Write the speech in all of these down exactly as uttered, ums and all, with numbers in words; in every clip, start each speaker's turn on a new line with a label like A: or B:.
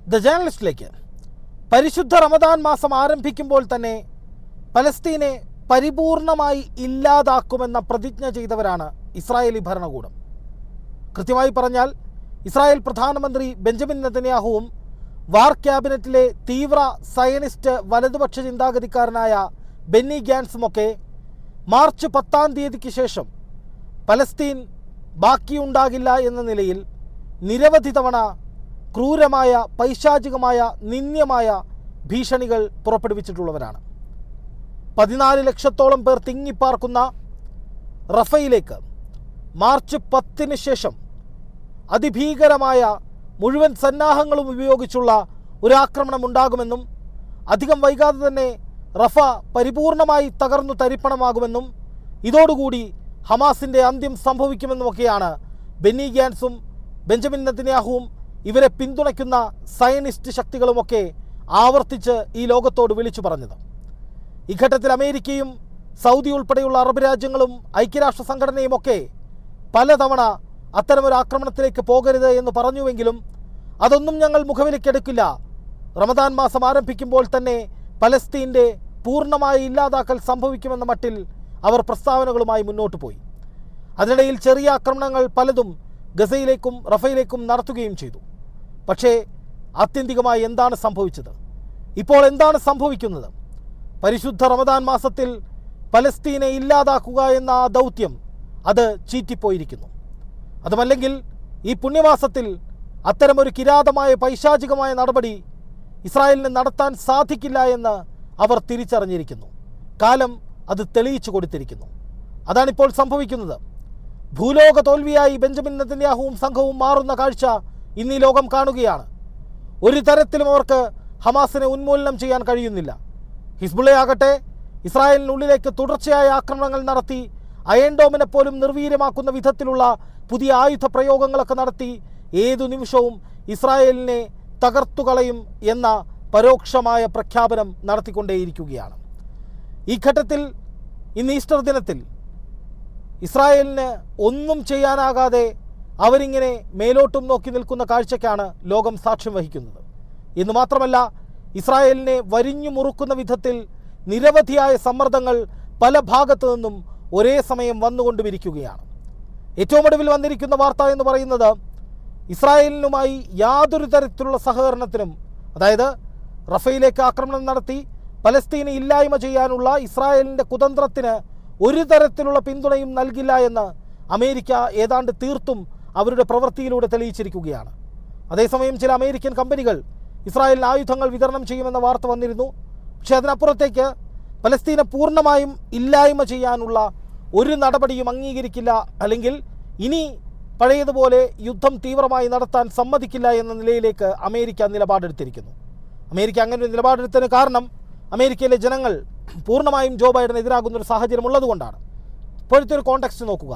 A: The ജേർണലിസ്റ്റിലേക്ക് പരിശുദ്ധ റമദാൻ മാസം ആരംഭിക്കുമ്പോൾ തന്നെ പലസ്തീനെ പരിപൂർണമായി ഇല്ലാതാക്കുമെന്ന പ്രതിജ്ഞ ചെയ്തവരാണ് ഇസ്രായേലി ഭരണകൂടം. കൃത്യമായി പറഞ്ഞാൽ ഇസ്രായേൽ പ്രധാനമന്ത്രി ബെഞ്ചമിൻ നെതന്യാഹുവും വാർ ക്യാബിനറ്റിലെ തീവ്ര സയനിസ്റ്റ് വലതുപക്ഷ ചിന്താഗതിക്കാരനായ ബെന്നി ഗാൻസുമൊക്കെ മാർച്ച് പത്താം തീയതിക്ക് ശേഷം പലസ്തീൻ ബാക്കിയുണ്ടാകില്ല എന്ന നിലയിൽ നിരവധി തവണ ക്രൂരമായ പൈശാചികമായ നിന്ദ്യമായ ഭീഷണികൾ പുറപ്പെടുവിച്ചിട്ടുള്ളവരാണ്. പതിനാല് ലക്ഷത്തോളം പേർ തിങ്ങിപ്പാർക്കുന്ന റഫയിലേക്ക് മാർച്ച് പത്തിന് ശേഷം അതിഭീകരമായ മുഴുവൻ സന്നാഹങ്ങളും ഉപയോഗിച്ചുള്ള ഒരു ആക്രമണം ഉണ്ടാകുമെന്നും അധികം വൈകാതെ തന്നെ റഫ പരിപൂർണമായി തകർന്നു തരിപ്പണമാകുമെന്നും ഇതോടുകൂടി ഹമാസിൻ്റെ അന്ത്യം സംഭവിക്കുമെന്നുമൊക്കെയാണ് ബെന്നി ഗാൻസും ബെഞ്ചമിൻ നെതന്യാഹുവും ഇവരെ പിന്തുണയ്ക്കുന്ന സയനിസ്റ്റ് ശക്തികളുമൊക്കെ ആവർത്തിച്ച് ഈ ലോകത്തോട് വിളിച്ചു പറഞ്ഞത്. ഇഘട്ടത്തിൽ അമേരിക്കയും സൗദി ഉൾപ്പെടെയുള്ള അറബ് രാജ്യങ്ങളും ഐക്യരാഷ്ട്ര സംഘടനയും ഒക്കെ പലതവണ അത്തരമൊരു ആക്രമണത്തിലേക്ക് പോകരുത് എന്ന് പറഞ്ഞുവെങ്കിലും അതൊന്നും ഞങ്ങൾ മുഖവിലക്കെടുക്കില്ല, റമദാൻ മാസം ആരംഭിക്കുമ്പോൾ തന്നെ പലസ്തീൻ്റെ പൂർണ്ണമായി ഇല്ലാതാക്കൽ സംഭവിക്കുമെന്ന മട്ടിൽ അവർ പ്രസ്താവനകളുമായി മുന്നോട്ട് പോയി. അതിനിടയിൽ ചെറിയ ആക്രമണങ്ങൾ പലതും ഗസയിലേക്കും റഫയിലേക്കും നടത്തുകയും ചെയ്തു. പക്ഷേ ആത്യന്തികമായി എന്താണ് സംഭവിച്ചത്? ഇപ്പോൾ എന്താണ് സംഭവിക്കുന്നത്? പരിശുദ്ധ റമദാൻ മാസത്തിൽ പലസ്തീനെ ഇല്ലാതാക്കുക എന്ന ആ ദൗത്യം അത് ചീറ്റിപ്പോയിരിക്കുന്നു. അതുമല്ലെങ്കിൽ ഈ പുണ്യമാസത്തിൽ അത്തരമൊരു കിരാതമായ പൈശാചികമായ നടപടി ഇസ്രായേലിന് നടത്താൻ സാധിക്കില്ല എന്ന് അവർ തിരിച്ചറിഞ്ഞിരിക്കുന്നു. കാലം അത് തെളിയിച്ചു കൊടുത്തിരിക്കുന്നു. അതാണിപ്പോൾ സംഭവിക്കുന്നത്. ഭൂലോക തോൽവിയായി ബെഞ്ചമിൻ നെതന്യാഹുവും സംഘവും മാറുന്ന കാഴ്ച ഇന്ന് ഈ ലോകം കാണുകയാണ്. ഒരു തരത്തിലും അവർക്ക് ഹമാസിനെ ഉന്മൂലനം ചെയ്യാൻ കഴിയുന്നില്ല. ഹിസ്ബുള്ളയാകട്ടെ ഇസ്രായേലിനുള്ളിലേക്ക് തുടർച്ചയായ ആക്രമണങ്ങൾ നടത്തി അയൺ ഡോമിനെ പോലും നിർവീര്യമാക്കുന്ന വിധത്തിലുള്ള പുതിയ ആയുധ പ്രയോഗങ്ങളൊക്കെ നടത്തി ഏതു നിമിഷവും ഇസ്രായേലിനെ തകർത്തുകളയും എന്ന പരോക്ഷമായ പ്രഖ്യാപനം നടത്തിക്കൊണ്ടേയിരിക്കുകയാണ്. ഈ ഘട്ടത്തിൽ ഇന്ന് ഈസ്റ്റർ ദിനത്തിൽ ഇസ്രായേലിന് ഒന്നും ചെയ്യാനാകാതെ അവരിങ്ങനെ മേലോട്ടും നോക്കി നിൽക്കുന്ന കാഴ്ചയ്ക്കാണ് ലോകം സാക്ഷ്യം വഹിക്കുന്നത്. എന്ന് മാത്രമല്ല, ഇസ്രായേലിനെ വരിഞ്ഞു മുറുക്കുന്ന വിധത്തിൽ നിരവധിയായ സമ്മർദ്ദങ്ങൾ പല ഭാഗത്തു നിന്നും ഒരേ സമയം വന്നുകൊണ്ടുമിരിക്കുകയാണ്. ഏറ്റവും ഒടുവിൽ വന്നിരിക്കുന്ന വാർത്ത എന്ന് പറയുന്നത് ഇസ്രായേലിനുമായി യാതൊരു തരത്തിലുള്ള സഹകരണത്തിനും, അതായത് റഫയിലേക്ക് ആക്രമണം നടത്തി പലസ്തീനെ ഇല്ലായ്മ ചെയ്യാനുള്ള ഇസ്രായേലിൻ്റെ കുതന്ത്രത്തിന് ഒരു തരത്തിലുള്ള പിന്തുണയും നൽകില്ല എന്ന് അമേരിക്ക ഏതാണ്ട് തീർത്തും അവരുടെ പ്രവൃത്തിയിലൂടെ തെളിയിച്ചിരിക്കുകയാണ്. അതേസമയം ചില അമേരിക്കൻ കമ്പനികൾ ഇസ്രായേലിന് ആയുധങ്ങൾ വിതരണം ചെയ്യുമെന്ന വാർത്ത വന്നിരുന്നു. പക്ഷേ അതിനപ്പുറത്തേക്ക് പലസ്തീനെ പൂർണ്ണമായും ഇല്ലായ്മ ചെയ്യാനുള്ള ഒരു നടപടിയും അംഗീകരിക്കില്ല, അല്ലെങ്കിൽ ഇനി പഴയതുപോലെ യുദ്ധം തീവ്രമായി നടത്താൻ സമ്മതിക്കില്ല എന്ന നിലയിലേക്ക് അമേരിക്ക നിലപാടെടുത്തിരിക്കുന്നു. അമേരിക്ക അങ്ങനെ ഒരു നിലപാടെടുത്തതിന് കാരണം അമേരിക്കയിലെ ജനങ്ങൾ പൂർണ്ണമായും ജോ ബൈഡന് എതിരാകുന്നൊരു സാഹചര്യം ഉള്ളതുകൊണ്ടാണ്. ഇപ്പോഴത്തെ ഒരു കോണ്ടെക്സ്റ്റ് നോക്കുക.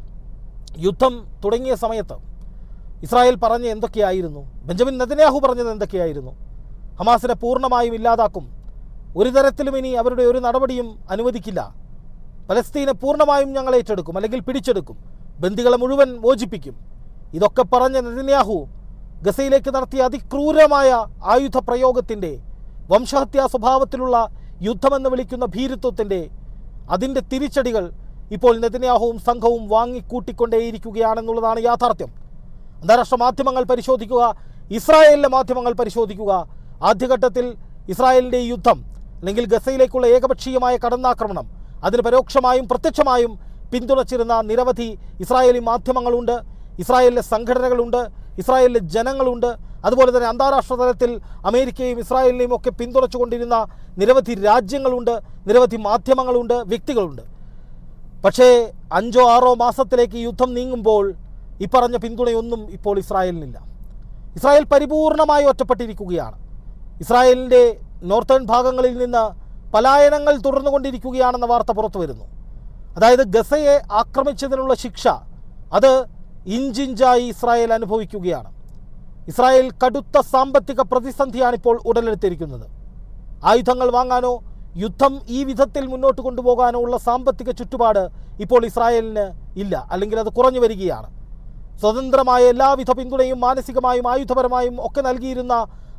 A: യുദ്ധം തുടങ്ങിയ സമയത്ത് ഇസ്രായേൽ പറഞ്ഞ എന്തൊക്കെയായിരുന്നു? ബെഞ്ചമിൻ നെതന്യാഹു പറഞ്ഞത് എന്തൊക്കെയായിരുന്നു? ഹമാസിനെ പൂർണ്ണമായും ഇല്ലാതാക്കും, ഒരു തരത്തിലും ഇനി അവരുടെ ഒരു നടപടിയും അനുവദിക്കില്ല, പലസ്തീനെ പൂർണ്ണമായും ഞങ്ങൾ ഏറ്റെടുക്കും അല്ലെങ്കിൽ പിടിച്ചെടുക്കും, ബന്ദികളെ മുഴുവൻ മോചിപ്പിക്കും. ഇതൊക്കെ പറഞ്ഞ നെതന്യാഹു ഗസയിലേക്ക് നടത്തിയ അതിക്രൂരമായ ആയുധ പ്രയോഗത്തിൻ്റെ, വംശഹത്യാ സ്വഭാവത്തിലുള്ള യുദ്ധമെന്ന് വിളിക്കുന്ന ഭീരുത്വത്തിൻ്റെ അതിൻ്റെ തിരിച്ചടികൾ ഇപ്പോൾ നെതന്യാഹുവും സംഘവും വാങ്ങിക്കൂട്ടിക്കൊണ്ടേയിരിക്കുകയാണെന്നുള്ളതാണ് യാഥാർത്ഥ്യം. അന്താരാഷ്ട്ര മാധ്യമങ്ങൾ പരിശോധിക്കുക, ഇസ്രായേലിലെ മാധ്യമങ്ങൾ പരിശോധിക്കുക. ആദ്യഘട്ടത്തിൽ ഇസ്രായേലിൻ്റെ ഈ യുദ്ധം അല്ലെങ്കിൽ ഗസയിലേക്കുള്ള ഏകപക്ഷീയമായ കടന്നാക്രമണം അതിന് പരോക്ഷമായും പ്രത്യക്ഷമായും പിന്തുണച്ചിരുന്ന നിരവധി ഇസ്രായേലി മാധ്യമങ്ങളുണ്ട്, ഇസ്രായേലിലെ സംഘടനകളുണ്ട്, ഇസ്രായേലിലെ ജനങ്ങളുണ്ട്. അതുപോലെ തന്നെ അന്താരാഷ്ട്ര തലത്തിൽ അമേരിക്കയും ഇസ്രായേലിനെയും ഒക്കെ പിന്തുണച്ചുകൊണ്ടിരുന്ന നിരവധി രാജ്യങ്ങളുണ്ട്, നിരവധി മാധ്യമങ്ങളുണ്ട്, വ്യക്തികളുണ്ട്. പക്ഷേ അഞ്ചോ ആറോ മാസത്തിലേക്ക് യുദ്ധം നീങ്ങുമ്പോൾ ഈ പറഞ്ഞ പിന്തുണയൊന്നും ഇപ്പോൾ ഇസ്രായേലിനില്ല. ഇസ്രായേൽ പരിപൂർണമായി ഒറ്റപ്പെട്ടിരിക്കുകയാണ്. ഇസ്രായേലിൻ്റെ നോർത്തേൺ ഭാഗങ്ങളിൽ നിന്ന് പലായനങ്ങൾ തുടർന്നുകൊണ്ടിരിക്കുകയാണെന്ന വാർത്ത പുറത്തു വരുന്നു. അതായത് ഗസയെ ആക്രമിച്ചതിനുള്ള ശിക്ഷ അത് ഇഞ്ചിഞ്ചായി ഇസ്രായേൽ അനുഭവിക്കുകയാണ്. ഇസ്രായേൽ കടുത്ത സാമ്പത്തിക പ്രതിസന്ധിയാണിപ്പോൾ ഉടലെടുത്തിരിക്കുന്നത്. ആയുധങ്ങൾ വാങ്ങാനോ യുദ്ധം ഈ വിധത്തിൽ മുന്നോട്ട് കൊണ്ടുപോകാനോ ഉള്ള സാമ്പത്തിക ചുറ്റുപാട് ഇപ്പോൾ ഇസ്രായേലിന് ഇല്ല, അല്ലെങ്കിൽ അത് കുറഞ്ഞു വരികയാണ്. സ്വതന്ത്രമായ എല്ലാവിധ പിന്തുണയും മാനസികമായും ആയുധപരമായും ഒക്കെ നൽകിയിരുന്ന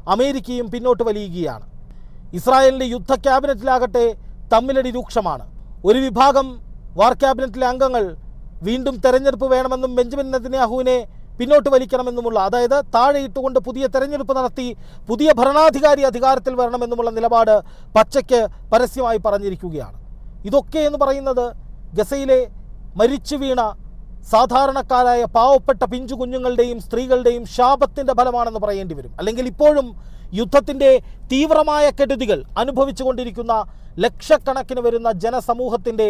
A: അമേരിക്കയും പിന്നോട്ട് വലിയുകയാണ്. ഇസ്രായേലിൻ്റെ യുദ്ധ ക്യാബിനറ്റിലാകട്ടെ തമ്മിലടി രൂക്ഷമാണ്. ഒരു വിഭാഗം വാർ ക്യാബിനറ്റിലെ അംഗങ്ങൾ വീണ്ടും തെരഞ്ഞെടുപ്പ് വേണമെന്നും ബെഞ്ചമിൻ നെതന്യാഹുവിനെ പിന്നോട്ട് വലിക്കണമെന്നുമുള്ള, അതായത് താഴെയിട്ടുകൊണ്ട് പുതിയ തെരഞ്ഞെടുപ്പ് നടത്തി പുതിയ ഭരണാധികാരി അധികാരത്തിൽ വരണമെന്നുമുള്ള നിലപാട് പച്ചയ്ക്ക് പരസ്യമായി പറഞ്ഞിരിക്കുകയാണ്. ഇതൊക്കെ എന്ന് പറയുന്നത് ഗസയിലെ മരിച്ചു വീണ സാധാരണക്കാരായ പാവപ്പെട്ട പിഞ്ചു കുഞ്ഞുങ്ങളുടെയും സ്ത്രീകളുടെയും ശാപത്തിൻ്റെ ഫലമാണെന്ന് പറയേണ്ടി വരും. അല്ലെങ്കിൽ ഇപ്പോഴും യുദ്ധത്തിൻ്റെ തീവ്രമായ കെടുതികൾ അനുഭവിച്ചു കൊണ്ടിരിക്കുന്ന ലക്ഷക്കണക്കിന് വരുന്ന ജനസമൂഹത്തിൻ്റെ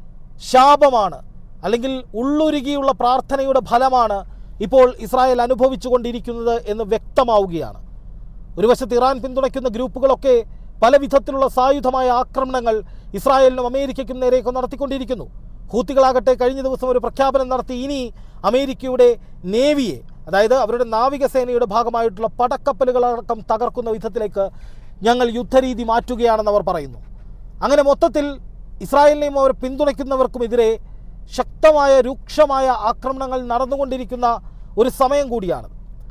A: ശാപമാണ്, അല്ലെങ്കിൽ ഉള്ളുരുകിയുള്ള പ്രാർത്ഥനയുടെ ഫലമാണ് ഇപ്പോൾ ഇസ്രായേൽ അനുഭവിച്ചു കൊണ്ടിരിക്കുന്നത് എന്ന് വ്യക്തമാവുകയാണ്. ഒരു വശത്ത് ഇറാൻ പിന്തുണയ്ക്കുന്ന ഗ്രൂപ്പുകളൊക്കെ പല വിധത്തിലുള്ള സായുധമായ ആക്രമണങ്ങൾ ഇസ്രായേലിനും അമേരിക്കയ്ക്കും നേരെയൊക്കെ നടത്തിക്കൊണ്ടിരിക്കുന്നു. ഹൂത്തികളാകട്ടെ കഴിഞ്ഞ ദിവസം ഒരു പ്രഖ്യാപനം നടത്തി, ഇനി അമേരിക്കയുടെ നേവിയെ, അതായത് അവരുടെ നാവികസേനയുടെ ഭാഗമായിട്ടുള്ള പടക്കപ്പലുകളടക്കം തകർക്കുന്ന വിധത്തിലേക്ക് ഞങ്ങൾ യുദ്ധരീതി മാറ്റുകയാണെന്ന് അവർ പറയുന്നു. അങ്ങനെ മൊത്തത്തിൽ ഇസ്രായേലിനെയും അവർ പിന്തുണയ്ക്കുന്നവർക്കുമെതിരെ ശക്തമായ രൂക്ഷമായ ആക്രമണങ്ങൾ നടന്നുകൊണ്ടിരിക്കുന്ന ഒരു സമയം കൂടിയാണ്.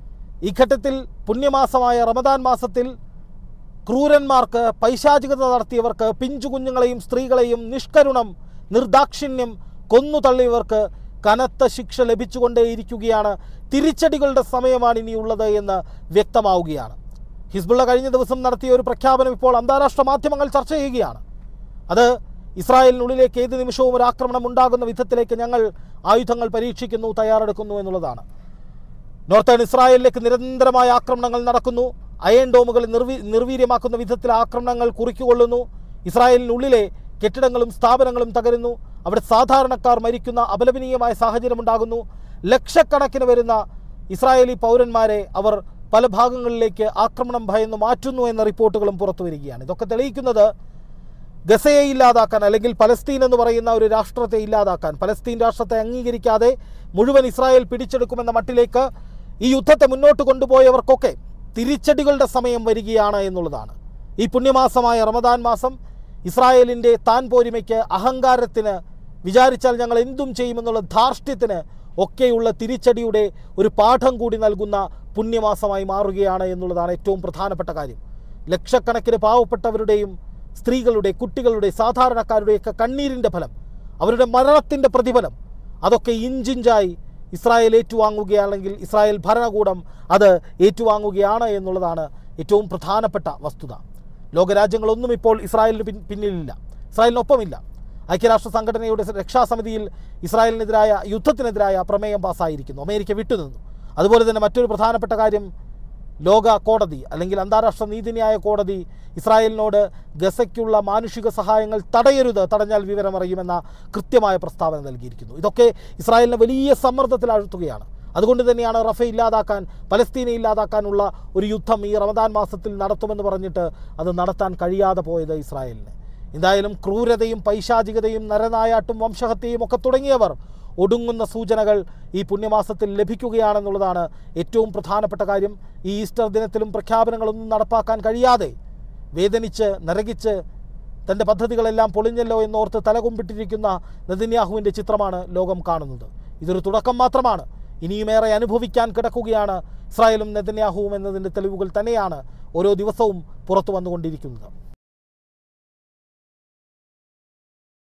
A: ഈ ഘട്ടത്തിൽ പുണ്യമാസമായ റമദാൻ മാസത്തിൽ ക്രൂരന്മാർക്ക്, പൈശാചികത നടത്തിയവർക്ക്, പിഞ്ചു കുഞ്ഞുങ്ങളെയും സ്ത്രീകളെയും നിഷ്കരുണം നിർദാക്ഷിണ്യം കൊന്നു തള്ളിയവർക്ക് കനത്ത ശിക്ഷ ലഭിച്ചുകൊണ്ടേയിരിക്കുകയാണ്. തിരിച്ചടികളുടെ സമയമാണ് ഇനിയുള്ളത് എന്ന് വ്യക്തമാവുകയാണ്. ഹിസ്ബുള്ള കഴിഞ്ഞ ദിവസം നടത്തിയ ഒരു പ്രഖ്യാപനം ഇപ്പോൾ അന്താരാഷ്ട്ര മാധ്യമങ്ങൾ ചർച്ച ചെയ്യുകയാണ്. അത് ഇസ്രായേലിനുള്ളിലേക്ക് ഏത് നിമിഷവും ഒരു ആക്രമണം ഉണ്ടാകുന്ന വിധത്തിലേക്ക് ഞങ്ങൾ ആയുധങ്ങൾ പരീക്ഷിക്കുന്നു, തയ്യാറെടുക്കുന്നു എന്നുള്ളതാണ്. നോർത്തേൺ ഇസ്രായേലിലേക്ക് നിരന്തരമായ ആക്രമണങ്ങൾ നടക്കുന്നു. അയൺ ഡോമുകൾ നിർവീ നിർവീര്യമാക്കുന്ന വിധത്തിൽ ആക്രമണങ്ങൾ കുറിക്കുകൊള്ളുന്നു. ഇസ്രായേലിനുള്ളിലെ കെട്ടിടങ്ങളും സ്ഥാപനങ്ങളും തകരുന്നു. അവിടെ സാധാരണക്കാർ മരിക്കുന്ന അപലപനീയമായ സാഹചര്യമുണ്ടാകുന്നു. ലക്ഷക്കണക്കിന് വരുന്ന ഇസ്രായേലി പൗരന്മാരെ അവർ പല ഭാഗങ്ങളിലേക്ക് ആക്രമണം ഭയന്ന് മാറ്റുന്നു എന്ന റിപ്പോർട്ടുകളും പുറത്തു വരികയാണ്. ഇതൊക്കെ തെളിയിക്കുന്നത് ഗസയെ ഇല്ലാതാക്കാൻ, അല്ലെങ്കിൽ പലസ്തീൻ എന്ന് പറയുന്ന ഒരു രാഷ്ട്രത്തെ ഇല്ലാതാക്കാൻ, പലസ്തീൻ രാഷ്ട്രത്തെ അംഗീകരിക്കാതെ മുഴുവൻ ഇസ്രായേൽ പിടിച്ചെടുക്കുമെന്ന മട്ടിലേക്ക് ഈ യുദ്ധത്തെ മുന്നോട്ട് കൊണ്ടുപോയവർക്കൊക്കെ തിരിച്ചടികളുടെ സമയം വരികയാണ് എന്നുള്ളതാണ്. ഈ പുണ്യമാസമായ റമദാൻ മാസം ഇസ്രായേലിൻ്റെ താൻ പോരിമയ്ക്ക്, അഹങ്കാരത്തിന്, വിചാരിച്ചാൽ ഞങ്ങൾ എന്തും ചെയ്യുമെന്നുള്ള ധാർഷ്ട്യത്തിന് ഒക്കെയുള്ള തിരിച്ചടിയുടെ ഒരു പാഠം കൂടി നൽകുന്ന പുണ്യമാസമായി മാറുകയാണ് എന്നുള്ളതാണ് ഏറ്റവും പ്രധാനപ്പെട്ട കാര്യം. ലക്ഷക്കണക്കിന് പാവപ്പെട്ടവരുടെയും സ്ത്രീകളുടെ, കുട്ടികളുടെ, സാധാരണക്കാരുടെയൊക്കെ കണ്ണീരിൻ്റെ ഫലം, അവരുടെ മരണത്തിൻ്റെ പ്രതിഫലം, അതൊക്കെ ഇഞ്ചിഞ്ചായി ഇസ്രായേൽ ഏറ്റുവാങ്ങുകയാണെങ്കിൽ ഇസ്രായേൽ ഭരണകൂടം അത് ഏറ്റുവാങ്ങുകയാണ് എന്നുള്ളതാണ് ഏറ്റവും പ്രധാനപ്പെട്ട വസ്തുത. ലോകരാജ്യങ്ങളൊന്നും ഇപ്പോൾ ഇസ്രായേലിന് പിൻ പിന്നിലില്ല ഇസ്രായേലിനൊപ്പമില്ല. ഐക്യരാഷ്ട്ര സംഘടനയുടെ രക്ഷാസമിതിയിൽ ഇസ്രായേലിനെതിരായ യുദ്ധത്തിനെതിരായ പ്രമേയം പാസ്സായിരിക്കുന്നു. അമേരിക്ക വിട്ടുനിന്നു. അതുപോലെ തന്നെ മറ്റൊരു പ്രധാനപ്പെട്ട കാര്യം, ലോക കോടതി അല്ലെങ്കിൽ അന്താരാഷ്ട്ര നീതിന്യായ കോടതി ഇസ്രായേലിനോട് ഗസയ്ക്കുള്ള മാനുഷിക സഹായങ്ങൾ തടയരുത്, തടഞ്ഞാൽ വിവരമറിയുമെന്ന കൃത്യമായ പ്രസ്താവന നൽകിയിരിക്കുന്നു. ഇതൊക്കെ ഇസ്രായേലിനെ വലിയ സമ്മർദ്ദത്തിലാഴ്ത്തുകയാണ്. അതുകൊണ്ട് തന്നെയാണ് റഫ ഇല്ലാതാക്കാൻ, പലസ്തീനെ ഇല്ലാതാക്കാനുള്ള ഒരു യുദ്ധം ഈ റമദാൻ മാസത്തിൽ നടത്തുമെന്ന് പറഞ്ഞിട്ട് അത് നടത്താൻ കഴിയാതെ പോയത് ഇസ്രായേലിന്. എന്തായാലും ക്രൂരതയും പൈശാചികതയും നരനായാട്ടും വംശഹത്യയും ഒക്കെ തുടങ്ങിയവർ ഒടുങ്ങുന്ന സൂചനകൾ ഈ പുണ്യമാസത്തിൽ ലഭിക്കുകയാണെന്നുള്ളതാണ് ഏറ്റവും പ്രധാനപ്പെട്ട കാര്യം. ഈ ഈസ്റ്റർ ദിനത്തിലും പ്രഖ്യാപനങ്ങളൊന്നും നടപ്പാക്കാൻ കഴിയാതെ വേദനിച്ച് നരകിച്ച് തൻ്റെ പദ്ധതികളെല്ലാം പൊളിഞ്ഞല്ലോ എന്നോർത്ത് തലകുമ്പിട്ടിരിക്കുന്ന നെതന്യാഹുവിൻ്റെ ചിത്രമാണ് ലോകം കാണുന്നത്. ഇതൊരു തുടക്കം മാത്രമാണ്. ഇനിയുമേറെ അനുഭവിക്കാൻ കിടക്കുകയാണ് ഇസ്രായേലും നെതന്യാഹുവും എന്നതിൻ്റെ തെളിവുകൾ തന്നെയാണ് ഓരോ ദിവസവും പുറത്തു വന്നുകൊണ്ടിരിക്കുന്നത്.